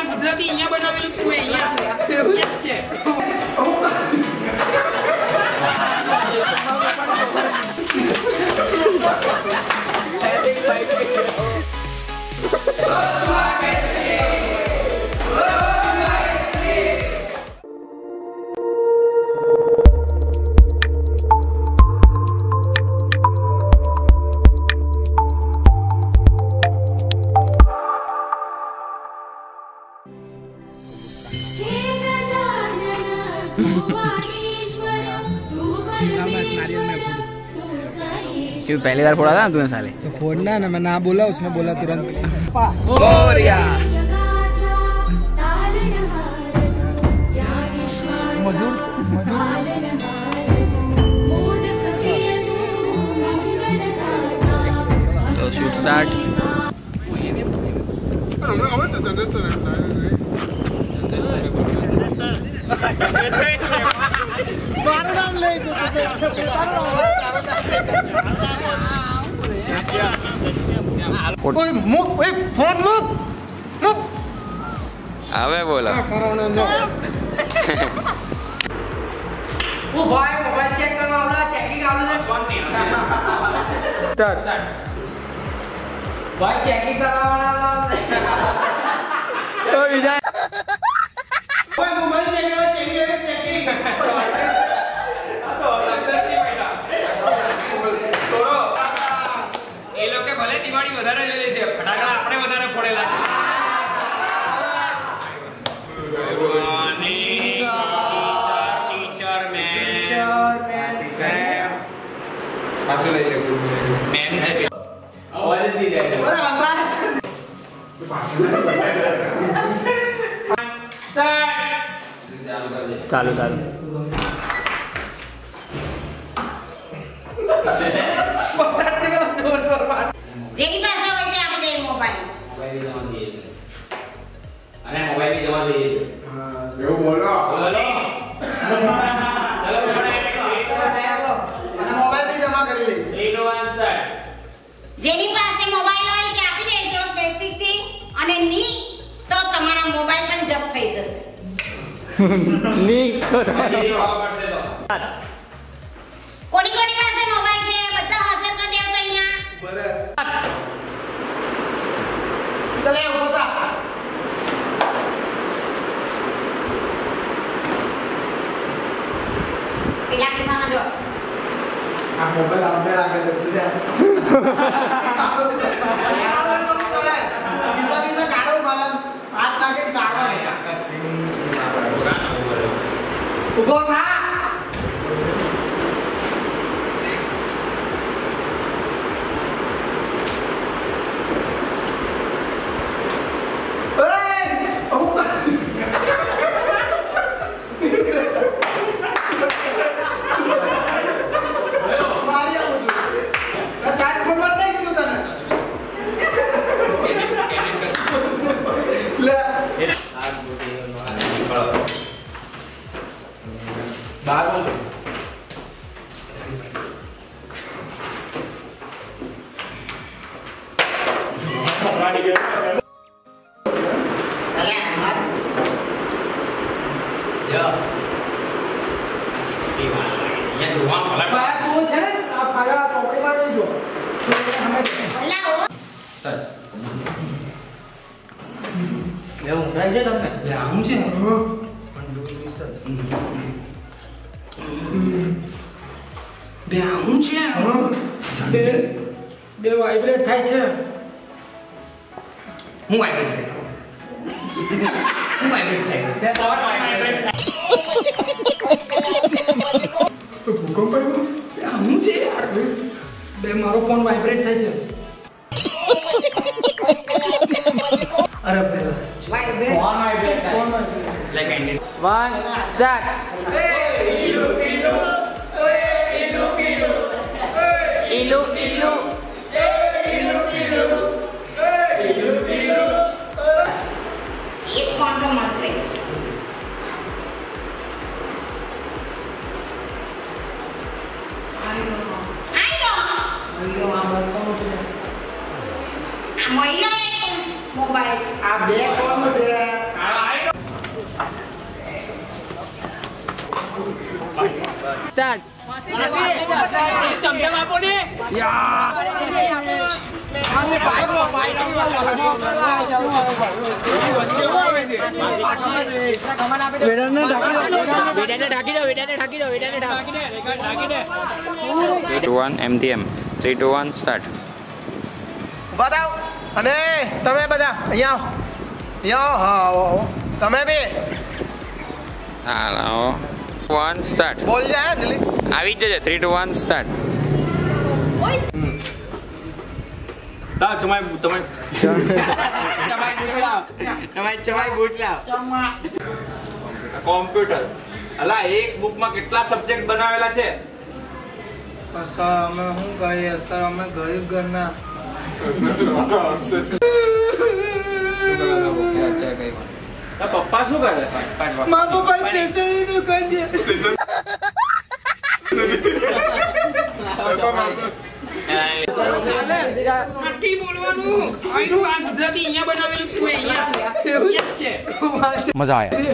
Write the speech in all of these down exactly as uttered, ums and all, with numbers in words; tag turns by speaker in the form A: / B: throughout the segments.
A: ગુજરાતી અહીંયા બનાવેલું તું અહીંયા છે
B: क्यों पहली बार फोड़ा था ना तूने साले?
C: तो फोड़ना ना, मैं ना बोला उसने बोला तुरंत
B: तो शूट स्टार्ट।
C: ओए मुक, ओए फोन मुक मुक
B: अबे बोला
A: वो भाई मोबाइल चेक करवाओ चेकिंग आउट फोन नहीं स्टार्ट भाई चेकिंग करवाओ
B: ओ विजय
A: भाई मोबाइल चेक करो चेकिंग चेकिंग એ લોકો ભલે દિવાળી વધારે જોઈ છે ફટાકડા આપણે વધારે ફોડેલા છે ટીચર મેમ પાછું લઈ લે મેમ છે અવાજ જ થઈ જાય અરે આસા સ્ટાર્ટ
B: ચાલુ ચાલુ
D: જેની પાસે હોય તે આપી દે મોબાઈલ
A: મોબાઈલ જમા દઈએ છે અને મોબાઈલ બી જમા દઈએ છે
C: હા એવું બોલો
A: બોલો ને ચલો મોબાઈલ
C: અને મોબાઈલ બી જમા કરી લઈશ
A: three two one start
D: જેની પાસે મોબાઈલ હોય તે આપી દેજો સ્પેસિફિક થી અને ની તો તમારા મોબાઈલ પણ જપ્ત થઈ જશે
B: ની તો
A: પછી ખાવા પડશે તો
D: કોની કોની પાસે મોબાઈલ છે બધા હાજર કરી દેવ તો અહીંયા
C: બરાબર ચલે ઉભો થા
D: પેલા કિસ્સામાં જો
C: આ મોબાઈલ આપણે રાખે તો લે કિસ્સા કિસ્સા કાઢો મારા હાથ નાખે કાઢો ઉભો થા બે વાઇબ્રેટ થાય છે
A: હું વાઇબ્રેટ થાય હું વાઇબ્રેટ થાય બે ફોન વાઇબ્રેટ
C: ભૂકંપ આવ્યો હું છે યાર બે મારો ફોન વાઇબ્રેટ થાય છે અરે બે
D: વાઇબ્રેટ
A: ફોન વાઇબ્રેટ થાય
C: phone vibrate
A: like and
B: one start
A: ઇલુ ઇલુ ઇલુ ઇલુ
B: इलू इलू
D: એક ફોન તો મળશે આઈ નો આ મહિલા મોબાઈલ
C: આ બે કોણ છે આ
B: સ્ટાર્ટ.
C: ચમચમ આપો ને
B: ઢાંકી દો, વેડાને ઢાંકી દો, વેડાને ઢાંકી દો.
E: ટુ વન એમથી M three two one start.
F: બતાવ અને તમે બધા અહીંયા આવો. અહીંયા આવો. હા આવો આવો તમે બી
E: હાલો વન સ્ટાર્ટ.
F: બોલ જાય જલ્દી
E: આવી જ જશે. Three two one start.
A: તા ચમાઈ તમે ચમાઈ ચમાઈ બૂટ લાવ. કોમ્પ્યુટર અલા એક બુકમાં કેટલા સબ્જેક્ટ બનાવેલા છે?
C: સર અમે શું કહીએ સર અમે ગરીબ ઘરના
A: પપ્પા શું કરે?
C: મારા પપ્પા સ્ટેશનરી દુકાન છે. નથી બોલવાનું. આયરું આ ગુજરાતી અહીંયા બનાવેલું તું અહીંયા છે.
F: મજા આયા.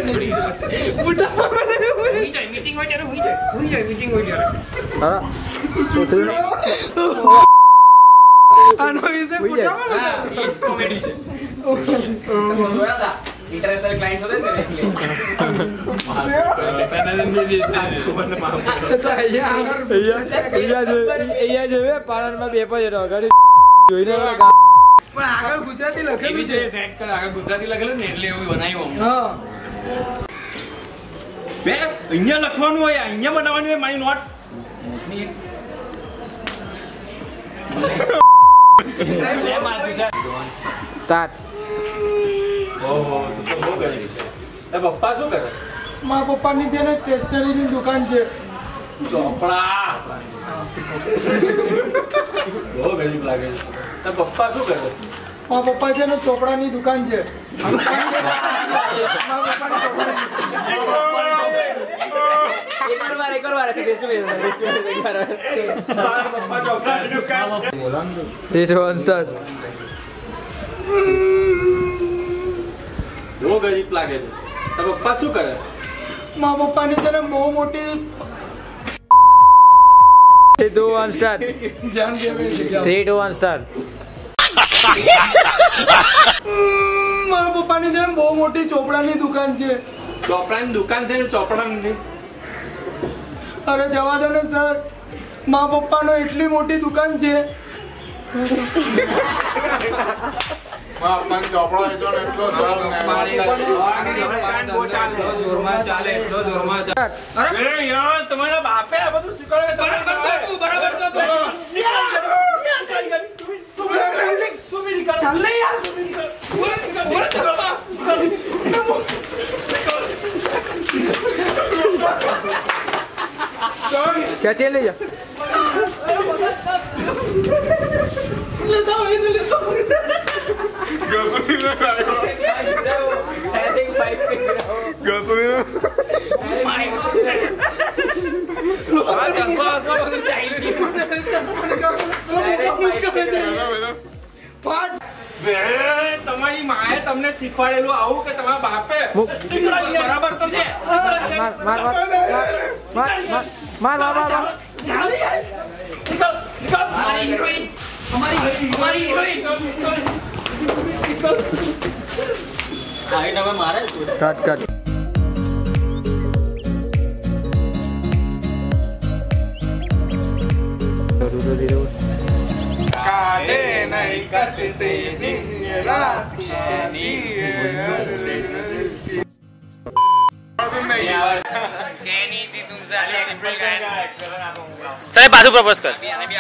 C: મીટિંગ હોય ત્યારે હુઈ જાય હુઈ જાય મીટિંગ હોય ત્યારે આનો વિશે પૂછાવાનું
A: કોમેડી છે. તમે જોયા હતા ઇન્ટરનેશનલ ક્લાયન્ટ હોતે ને
C: આગળ ગુજરાતી લખેલું છે.
A: આગળ ગુજરાતી લખેલું ને એટલે એવું બનાવ્યું.
C: હા
A: બે અહીંયા લખવાનું હોય, અહીંયા બનાવવાનું હોય. મારી નોટ
B: સ્ટાર્ટ.
A: ઓહો તો બહુ ગરીબ છે. એ પપ્પા શું કરે?
C: મારા પપ્પાની છે ને સ્ટેશનરીની દુકાન છે.
A: ચોપડા બહુ ગરીબ લાગે છે. તો પપ્પા શું કરે?
C: મારા પપ્પા છે ને ચોપડાની દુકાન છે.
B: Three two one start.
A: બહુ ગરીબ લાગે છે. તો પપ્પા શું કરે?
C: મારા પપ્પાની છે ને બહુ મોટી
B: થ્રી ટુ વન સ્ટાર્ટ.
C: ધ્યાન દેવે છે.
B: Three two one start.
C: મારા પપ્પાની છે ને બહુ મોટી ચોપડાની દુકાન છે.
A: ચોપડાની દુકાન છે ને ચોપડા નથી.
C: અરે જવા દો ને સર, મારા પપ્પાનો એટલી મોટી દુકાન છે.
A: તમારા બાપે આ બધું શીખવાડે. બરાબર તો તું બરાબર તો તું ચાલ લે યાર.
B: क्या चल रही है?
A: તમારી માએ તમને શીખવાડેલું આવું કે તમારા બાપે બરાબર તો છે.
B: मार मार मार मार मार मार मार मार
A: निकल निकल. हमारी हीरोइन हमारी हमारी हीरोइन आई ना मैं मारे.
B: Cut cut.
F: કાલે નહીં કટતી દિન રાત
E: ચલે પાછું પ્રપોઝ કર.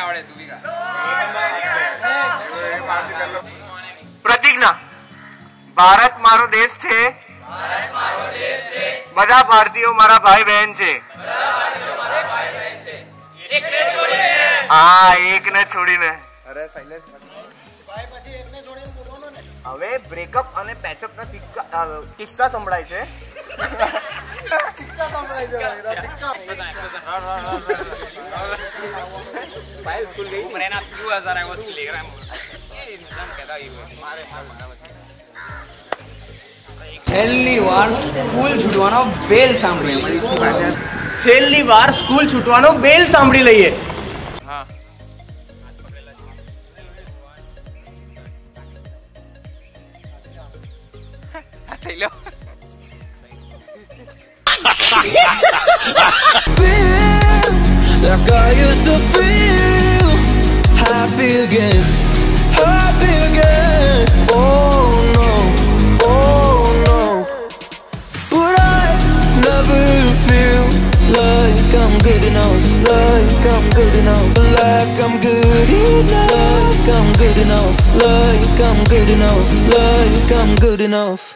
F: પ્રતિજ્ઞા. ભારત મારો દેશ છે. બધા ભારતીયો મારા ભાઈ બહેન છે. હા એક ને છોડીને. અરે સાયલેન્સ. હવે બ્રેકઅપ અને પેચઅપ ના કિસ્સા સંભળાય છે. સિક્કા સંભળાય છે ભાઈ. સિક્કા
E: પાયલ સ્કૂલ ગઈ હતી. એના ટુ હજાર આવ્યો ટેલિગ્રામ. એ ઇન્સાન કહેતા ઈ મારે
B: પહેલી વાર ફૂલ છૂટવાનો બેલ સાંભળ્યો.
F: છેલ્લી વાર સ્કૂલ છૂટવાનો બેલ સાંભળી લઈએ.
E: હા આ થઈ લો.
G: Like I used to feel happy again, happy again. Oh no, oh no. But I never feel like I'm good enough, like I'm good enough, like I'm good enough, like I'm good enough, like I'm good enough, like I'm good enough.